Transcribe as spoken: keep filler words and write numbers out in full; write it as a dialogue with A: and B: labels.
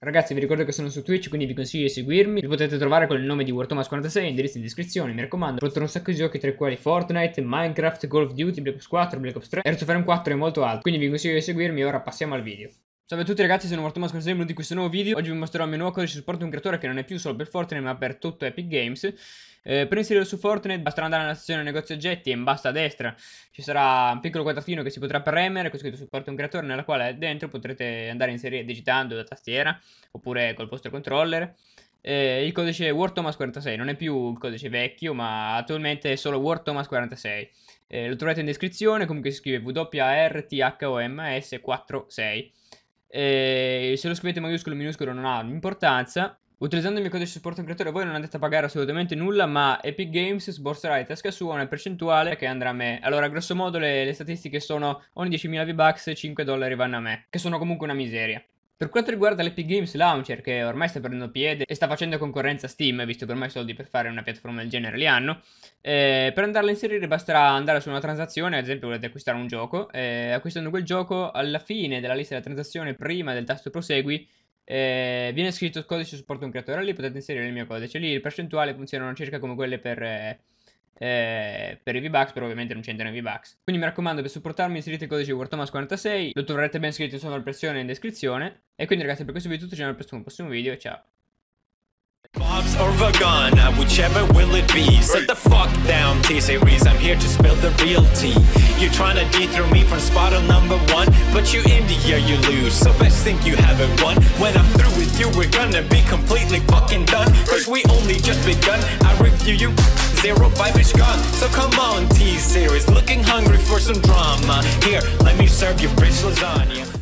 A: Ragazzi, vi ricordo che sono su Twitch, quindi vi consiglio di seguirmi. Vi potete trovare con il nome di WarThomas quarantasei, indirizzo in descrizione, mi raccomando. Ho un sacco di giochi, tra i quali Fortnite, Minecraft, Call of Duty, Black Ops quattro, Black Ops tre, Hearts of Iron quattro e molto altro. Quindi vi consiglio di seguirmi e ora passiamo al video. Salve a tutti ragazzi, sono WarThomas quarantasei, benvenuti in questo nuovo video. Oggi vi mostrerò il mio nuovo codice di supporto di un creatore che non è più solo per Fortnite ma per tutto Epic Games. eh, Per inserirlo su Fortnite basterà andare nella sezione negozio oggetti e in basso a destra ci sarà un piccolo quadratino che si potrà premere con scritto supporto di un creatore, nella quale dentro potrete andare a inserire digitando da tastiera oppure col vostro controller eh, il codice WarThomas quarantasei. Non è più il codice vecchio ma attualmente è solo WarThomas quarantasei. eh, Lo trovate in descrizione, comunque si scrive W A R T H O M S quarantasei. E se lo scrivete maiuscolo o minuscolo non ha importanza. Utilizzando il mio codice supporto creatore voi non andate a pagare assolutamente nulla, ma Epic Games sborserà di tasca sua una percentuale che andrà a me. Allora, grosso modo le, le statistiche sono ogni diecimila V-Bucks cinque dollari vanno a me, che sono comunque una miseria. Per quanto riguarda l'Epic Games Launcher, che ormai sta prendendo piede e sta facendo concorrenza a Steam, visto che ormai i soldi per fare una piattaforma del genere li hanno, eh, per andarla a inserire basterà andare su una transazione. Ad esempio volete acquistare un gioco, eh, acquistando quel gioco alla fine della lista della transazione, prima del tasto prosegui, eh, viene scritto il codice supporto un creatore, lì potete inserire il mio codice. Lì le percentuali funzionano circa come quelle per... Eh, Eh, per i V-Bucks, però ovviamente non c'entrano i V-Bucks. Quindi mi raccomando, per supportarmi inserite il codice WarThomas quarantasei, lo troverete ben scritto in sovraimpressione in descrizione. E quindi ragazzi, per questo video è tutto, ci vediamo al prossimo video, ciao.
B: Bobs or Vagana, whichever will it be. Sit the fuck down, T-Series, I'm here to spill the real tea. You're trying to dethrone me from spot on number one, but you India, you lose, so best think you haven't won. When I'm through with you, we're gonna be completely fucking done, cause we only just begun. I review you, zero five ish gone. So come on, T-Series, looking hungry for some drama. Here, let me serve you rich lasagna.